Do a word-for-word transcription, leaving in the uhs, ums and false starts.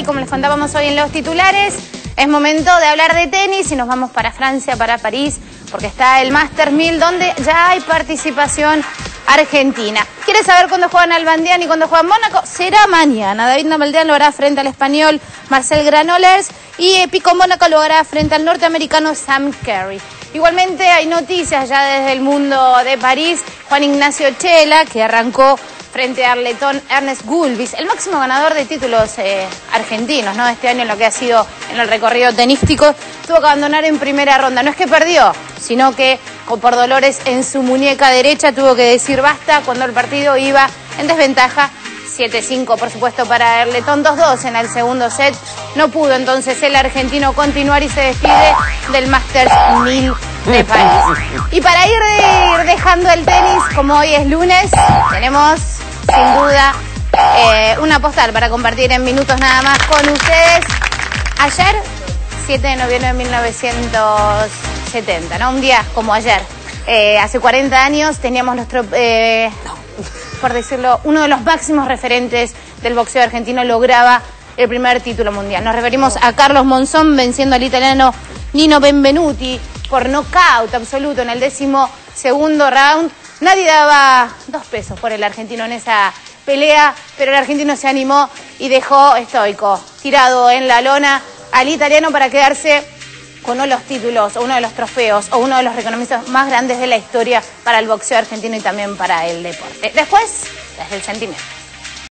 Y como les contábamos hoy en los titulares, es momento de hablar de tenis y nos vamos para Francia, para París, porque está el Masters mil, donde ya hay participación argentina. ¿Quieres saber cuándo juegan Nalbandián y cuándo juegan Mónaco? Será mañana. David Nalbandián lo hará frente al español Marcel Granollers y Pico Mónaco lo hará frente al norteamericano Sam Querrey. Igualmente hay noticias ya desde el mundo de París. Juan Ignacio Chela, que arrancó frente a Arletón Ernest Gulbis, el máximo ganador de títulos eh, argentinos, ¿no? Este año en lo que ha sido en el recorrido tenístico, tuvo que abandonar en primera ronda. No es que perdió, sino que por dolores en su muñeca derecha tuvo que decir basta cuando el partido iba en desventaja. siete cinco, por supuesto, para Arletón, dos dos en el segundo set. No pudo entonces el argentino continuar y se despide del Masters mil de París. Y para ir, de, ir dejando el tenis, como hoy es lunes, tenemos sin duda eh, una postal para compartir en minutos nada más con ustedes. Ayer, siete de noviembre de mil novecientos setenta, ¿no? Un día como ayer, eh, hace cuarenta años, teníamos los... Eh, por decirlo, uno de los máximos referentes del boxeo argentino lograba el primer título mundial. Nos referimos a Carlos Monzón venciendo al italiano Nino Benvenuti por nocaut absoluto en el décimo segundo round. Nadie daba dos pesos por el argentino en esa pelea, pero el argentino se animó y dejó estoico, tirado en la lona al italiano para quedarse con uno de los títulos, o uno de los trofeos, o uno de los reconocimientos más grandes de la historia para el boxeo argentino y también para el deporte. Después, desde el sentimiento.